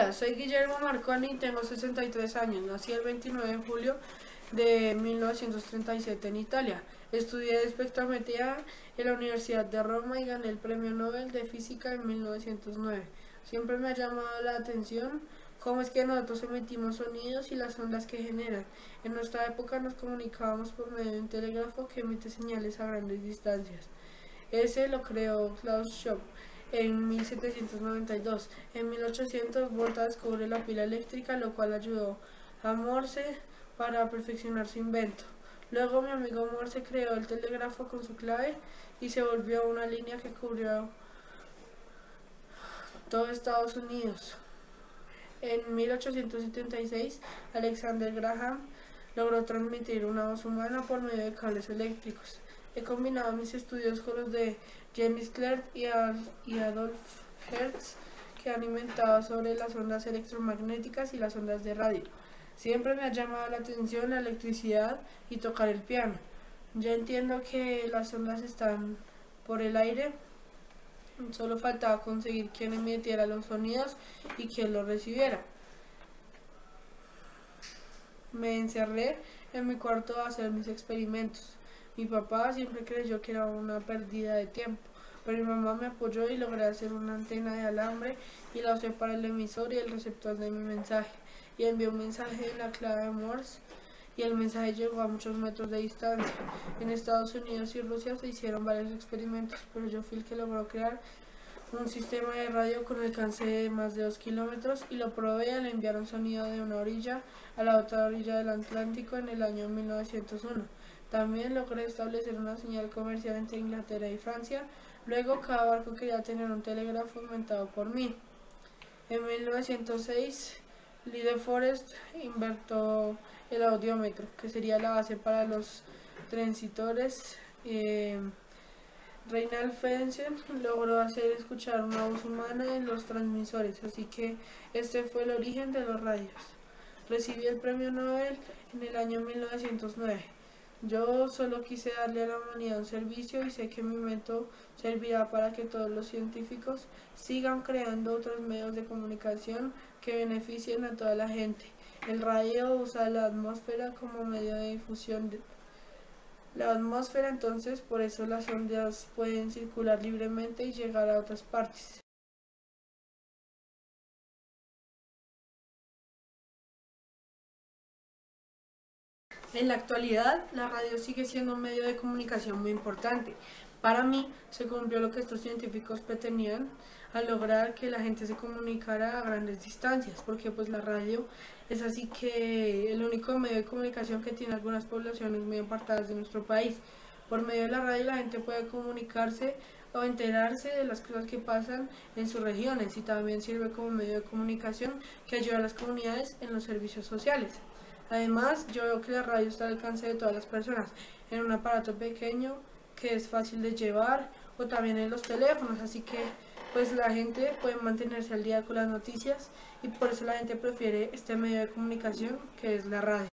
Hola, soy Guillermo Marconi, tengo 63 años, nací el 29 de julio de 1937 en Italia. Estudié espectrometría en la Universidad de Roma y gané el Premio Nobel de Física en 1909. Siempre me ha llamado la atención cómo es que nosotros emitimos sonidos y las ondas que generan. En nuestra época nos comunicábamos por medio de un telégrafo que emite señales a grandes distancias. Ese lo creó Klaus Schwab en 1792. En 1800 Volta descubre la pila eléctrica, lo cual ayudó a Morse para perfeccionar su invento. Luego mi amigo Morse creó el telégrafo con su clave y se volvió una línea que cubrió todo Estados Unidos. En 1876 Alexander Graham logró transmitir una voz humana por medio de cables eléctricos. He combinado mis estudios con los de James Clerk y Adolf Hertz, que han inventado sobre las ondas electromagnéticas y las ondas de radio. Siempre me ha llamado la atención la electricidad y tocar el piano. Ya entiendo que las ondas están por el aire, solo faltaba conseguir quien emitiera los sonidos y quien los recibiera. Me encerré en mi cuarto a hacer mis experimentos. Mi papá siempre creyó que era una pérdida de tiempo, pero mi mamá me apoyó y logré hacer una antena de alambre y la usé para el emisor y el receptor de mi mensaje, y envié un mensaje en la clave Morse y el mensaje llegó a muchos metros de distancia. En Estados Unidos y Rusia se hicieron varios experimentos, pero yo fui el que logró crear un sistema de radio con alcance de más de 2 kilómetros y lo probé al enviar un sonido de una orilla a la otra orilla del Atlántico en el año 1901. También logré establecer una señal comercial entre Inglaterra y Francia. Luego cada barco quería tener un telégrafo inventado por mí. En 1906 Lee de Forest inventó el audiómetro, que sería la base para los transistores. Reinald Frentzen logró hacer escuchar una voz humana en los transmisores, así que este fue el origen de los radios. Recibí el Premio Nobel en el año 1909. Yo solo quise darle a la humanidad un servicio y sé que mi invento servirá para que todos los científicos sigan creando otros medios de comunicación que beneficien a toda la gente. El radio usa la atmósfera como medio de difusión de la atmósfera, entonces por eso las ondas pueden circular libremente y llegar a otras partes. En la actualidad, la radio sigue siendo un medio de comunicación muy importante. Para mí, se cumplió lo que estos científicos pretendían al lograr que la gente se comunicara a grandes distancias, porque pues la radio es así que el único medio de comunicación que tiene algunas poblaciones muy apartadas de nuestro país. Por medio de la radio la gente puede comunicarse o enterarse de las cosas que pasan en sus regiones, y también sirve como medio de comunicación que ayuda a las comunidades en los servicios sociales. Además, yo veo que la radio está al alcance de todas las personas, en un aparato pequeño que es fácil de llevar, o también en los teléfonos, así que pues la gente puede mantenerse al día con las noticias y por eso la gente prefiere este medio de comunicación que es la radio.